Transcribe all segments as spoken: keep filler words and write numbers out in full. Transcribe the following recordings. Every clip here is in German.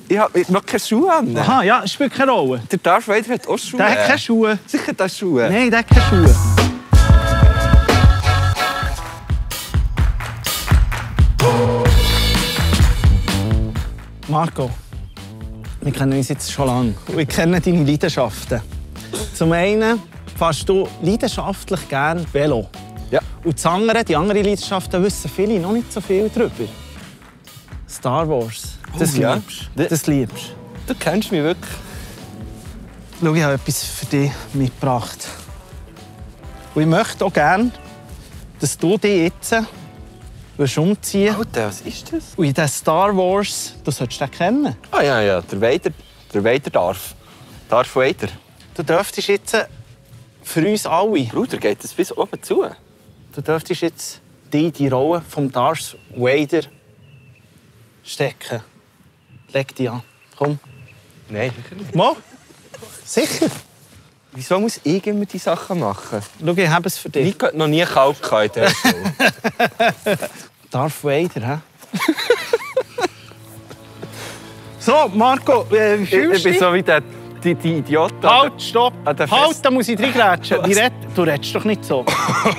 Ich habe noch keine Schuhe an. Aha, ja, spielt keine Rolle. Der Darth Vader hat auch Schuhe. Der hat keine Schuhe. Sicher der Schuhe. Nein, der hat keine Schuhe. Marco, wir kennen uns jetzt schon lange. Wir kennen deine Leidenschaften. Zum einen fährst du leidenschaftlich gerne Velo. Ja. Und das andere, die anderen Leidenschaften wissen viele noch nicht so viel darüber. Star Wars. Das Oh, ja. liebst du. Das liebst Du kennst mich wirklich. Schau, ich habe etwas für dich mitgebracht. Und ich möchte auch gerne, dass du dich jetzt umziehen willst. Alter, was ist das? Und in den Star Wars, du solltest den kennen. Ah ja, ja, der Vader, der Vader darf. Darth Vader. Du dürftest jetzt für uns alle, Bruder, geht das bis oben zu? du dürftest jetzt die, die Rolle vom Darth Vader stecken. Leg die an. Komm. Nein, sicher nicht. Mal. Sicher. Wieso muss ich immer die Sachen machen? Schau, ich habe es für dich. Ich habe noch nie kalt gehabt in dieser Show. Darth Vader, hä? So, Marco, äh, wie ich, fühlst ich du bin dich? so wie der, die, die Idiot. Halt, stopp! an der Halt, Fest- da muss ich reingrätschen. Ich red, du redest doch nicht so.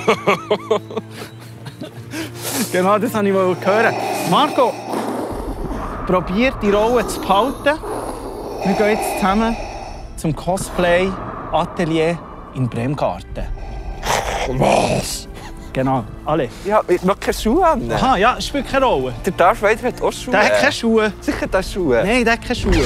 Genau, das wollte ich mal hören. Marco, probier die Rolle zu behalten. Wir gehen jetzt zusammen zum Cosplay-Atelier in Bremgarten. Was? Genau, alle. Ich habe noch keine Schuhe an. Aha, ja, spielt keine Rolle. Der Darth Vader hat auch Schuhe. Der hat keine Schuhe. Sicher der Schuhe. Nein, der hat keine Schuhe.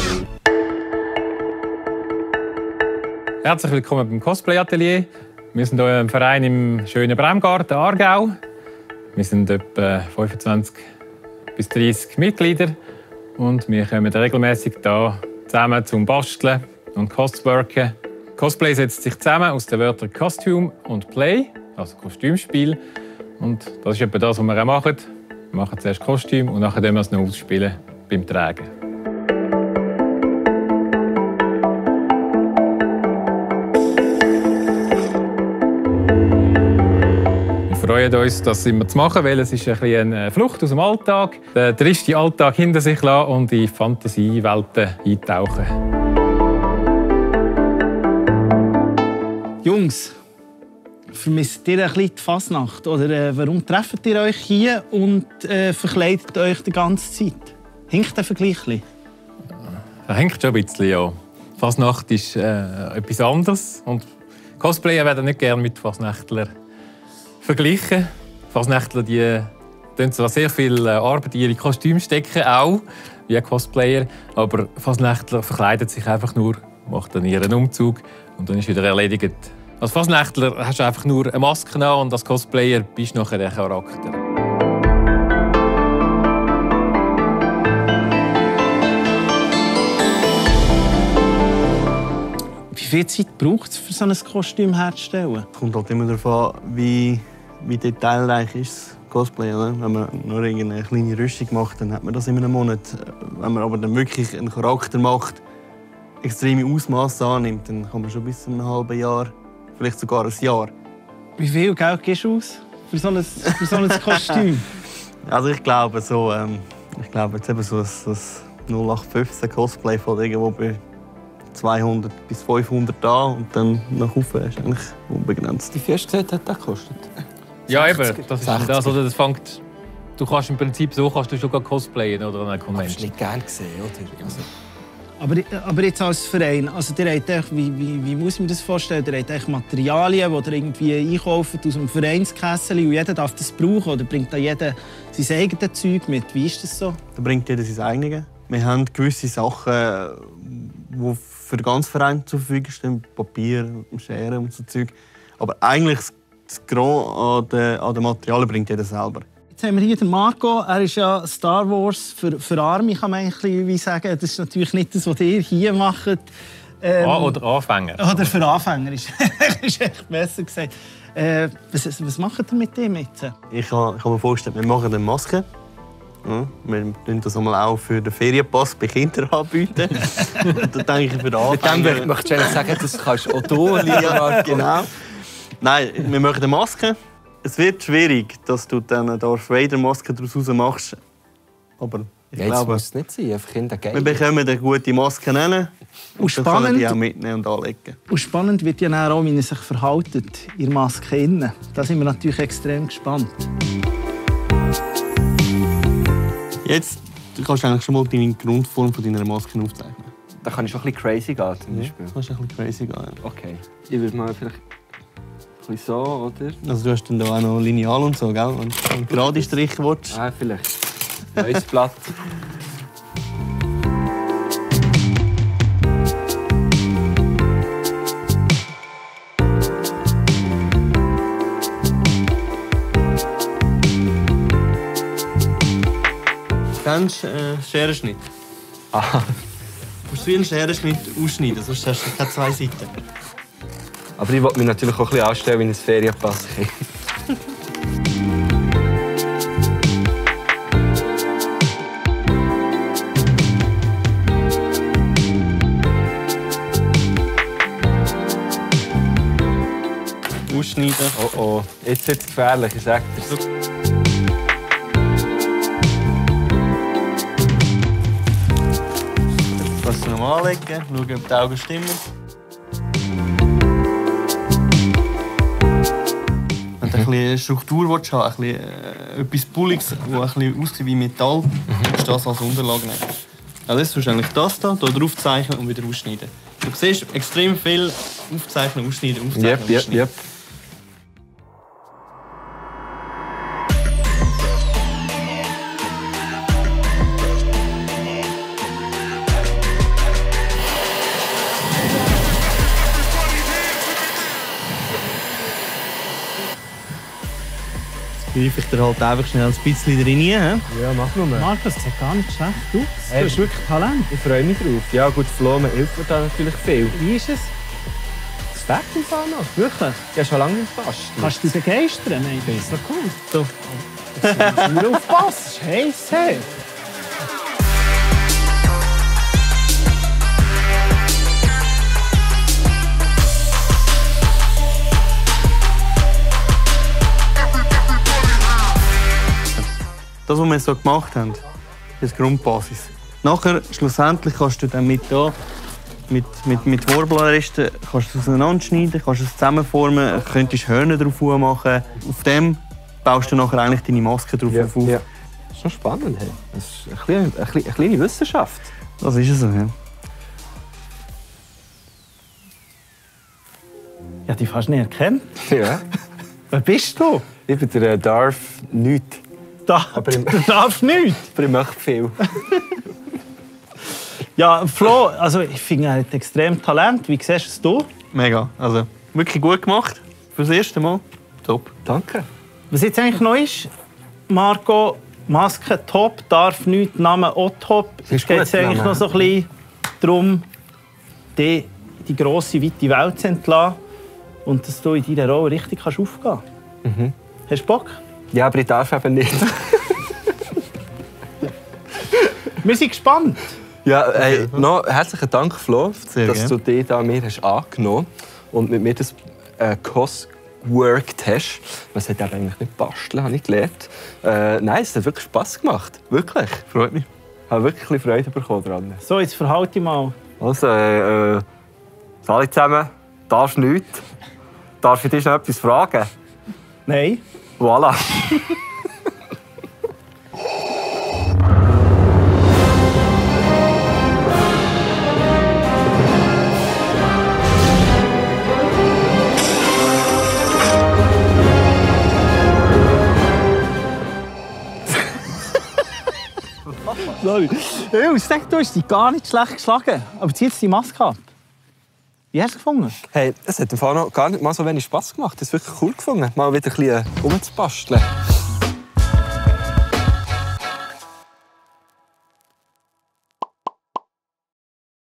Herzlich willkommen beim Cosplay-Atelier. Wir sind hier im Verein im schönen Bremgarten, Aargau. Wir sind etwa fünfundzwanzig bis dreißig Mitglieder und wir kommen regelmäßig hier zusammen zum Basteln und Cosworken. Cosplay setzt sich zusammen aus den Wörtern Costume und Play, also Kostümspiel. Und das ist etwa das, was wir auch machen. Wir machen zuerst Kostüm und nachher wir es noch ausspielen beim Tragen. Wir freuen uns, das immer zu machen, weil es ist ein bisschen eine Flucht aus dem Alltag. Den tristen Alltag hinter sich lassen und in Fantasiewelten eintauchen. Jungs, vermisst ihr ein bisschen die Fasnacht? Oder äh, warum trefft ihr euch hier und äh, verkleidet euch die ganze Zeit? Hinkt der Vergleich ein bisschen? Das hängt schon ein bisschen, ja. Fasnacht ist äh, etwas anderes. Und Cosplayer werden nicht gerne mit Fasnächtlern verglichen. Fasnächtler die tun zwar sehr viel Arbeit in ihre Kostüme stecken, auch wie Cosplayer, aber Fasnächtler verkleiden sich einfach nur, machen dann ihren Umzug und dann ist wieder erledigt. Als Fasnächtler hast du einfach nur eine Maske an und als Cosplayer bist du nachher der Charakter. Wie viel Zeit braucht es, für so ein Kostüm herzustellen? Es kommt halt immer darauf an, wie, wie detailreich ist das Cosplay. Oder? Wenn man nur eine kleine Rüstung macht, dann hat man das in einem Monat. Wenn man aber dann wirklich einen Charakter macht, extreme Ausmaße annimmt, dann kann man schon bis zu einem halben Jahr, vielleicht sogar ein Jahr. Wie viel Geld gibst du aus für so ein, für so ein Kostüm? Also ich glaube so, ähm, ich glaube jetzt eben so ein, so ein null acht fünfzehn Cosplay von irgendwo bei zweihundert bis fünfhundert da und dann nach oben ist eigentlich unbegrenzt. Wie viel hast du gesagt, hat das gekostet? Ja, eben. Das ist das, oder? Das fängt. Du kannst im Prinzip so kannst du schon cosplayen oder an einer Hast du Convention. nicht gerne gesehen, oder? Also, Aber, aber jetzt als Verein, also ihr habt echt, wie, wie, wie muss ich mir das vorstellen? Ihr habt echt Materialien, die ihr irgendwie einkauft aus dem Vereinskessel und jeder darf das brauchen oder bringt da jeder sein eigenes Zeug mit? Wie ist das so? Da bringt jeder sein eigenes. Wir haben gewisse Sachen, die für den ganzen Verein zur Verfügung stehen, Papier, Schere und so Zeug. Aber eigentlich das Gros an den, an den Materialien bringt jeder selber. Jetzt haben wir hier den Marco. Er ist ja Star Wars für, für Arme, kann man eigentlich wie sagen. Das ist natürlich nicht das, was ihr hier macht. Ähm, Ah, oder Anfänger. Oder für Anfänger, ist, ist echt besser gesagt. Äh, was, was macht ihr mit dem jetzt? Ich kann, ich kann mir vorstellen, wir machen eine Maske. Ja, wir bieten das einmal auch für den Ferienpass bei Kindern anbieten. Da denke ich für den mit dem Anfänger. möchte ich sagen, das kannst du auch du, lieber Marco. Genau. Nein, wir machen eine Maske. Es wird schwierig, dass du dann eine Darth Vader Maske daraus machst. Aber Ich Ja, jetzt glaube, muss es nicht sein, einfach in der wir Game. bekommen eine gute Maske nennen. Und dann können die auch spannend, mitnehmen und anlegen. und spannend wird ja dann auch, wie er sich verhält in der Maske innen. Da sind wir natürlich extrem gespannt. Jetzt du kannst du eigentlich schon mal die Grundform von deiner Maske aufzeichnen. Da kann ich schon ein bisschen crazy gehen, zum Beispiel. Das ist ein bisschen crazy gehen. Okay. Ich würde mal vielleicht ein bisschen so, oder? Also du hast dann da auch noch Lineal und so, gell? Und, und gerade Striche willst. Ah, vielleicht. Neues Blatt. Kennst du äh, Scherenschnitt? Aha. Du musst wie einen Scherenschnitt ausschneiden, sonst hast du keine zwei Seiten. Aber ich wollte mich natürlich auch ein bisschen anstellen wie ein Ferienpass. Ausschneiden. Oh oh, jetzt wird es gefährlich, ich sag dir's. Kannst du noch anlegen, schauen, ob die Augen stimmen. Wenn du ein bisschen Struktur willst, haben, ein bisschen, äh, etwas Bulliges, das ein bisschen aussieht wie Metall, musst du das als Unterlage nehmen. Also jetzt tust du eigentlich das hier, hier drauf zeichnen und wieder ausschneiden. Du siehst extrem viel aufzeichnen, ausschneiden, aufzeichnen, Yep, yep, ausschneiden. yep. Greife ich dir halt einfach schnell ein bisschen rein. He? Ja, mach nur. Markus, das sieht gar nicht schlecht aus. Du Hey. hast wirklich Talent. Ich freue mich drauf. Ja gut, Flo, man hilft mir da natürlich viel. Wie ist es? Das fährt im Fall noch. Wirklich? Ja, schon lange nicht fast. Kannst du dich begeistern? Nein, das ist doch cool. So. Nur aufpassen, das ist heiß. Hey. Das, was wir so gemacht haben, ist die Grundbasis. Nachher, schlussendlich, kannst du dann mit, da, mit, mit, mit Warblerresten kannst du es auseinanderschneiden, kannst es zusammenformen, könntest Hörner drauf machen. Auf dem baust du nachher eigentlich deine Maske drauf Ja, auf. ja. Das ist schon spannend. Hey. Das ist ein kleine, eine kleine, eine kleine Wissenschaft. Das ist es so, ja. Ja, die fast nicht erkennen. Ja. Wer bist du? Ich bin der Darf nichts. Da, Aber im- du darfst nicht. Aber ich möchte viel. Ja, Flo, also ich finde, er hat extrem Talent. Wie siehst es du? Mega. Also, wirklich gut gemacht. Fürs erste Mal. Top. Danke. Was jetzt eigentlich neu ist, Marco, Maske top, darf nichts, Name auch top. Ist Es geht gut, eigentlich Name. noch so ein bisschen darum, die, die grosse, weite Welt zu entlassen und dass du in deiner Rolle richtig kannst aufgehen kannst. Mhm. Hast du Bock? Ja, aber ich darf eben nicht. Wir sind gespannt. Ja, hey, noch herzlichen Dank, Flo, Sehr dass gern. du dich da mir hast angenommen und mit mir das äh, Cos-Worked hast. Was hat eben eigentlich nicht basteln, habe ich gelernt. Äh, nein, es hat wirklich Spass gemacht. Wirklich. Freut mich. Ich habe wirklich ein bisschen Freude bekommen dran. So, jetzt verhalte ich mal. Also, äh, äh, alle zusammen, darfst nichts. Darf ich dich noch etwas fragen? Nein. Voilà. Sorry. Ja, ich sag, du hast dich gar nicht schlecht geschlagen. Aber zieh jetzt die Maske ab. Wie hast du es gefunden? Hey, es hat im Fall noch gar nicht mal so wenig Spass gemacht. Es ist wirklich cool gefunden, mal wieder ein bisschen rumzubasteln.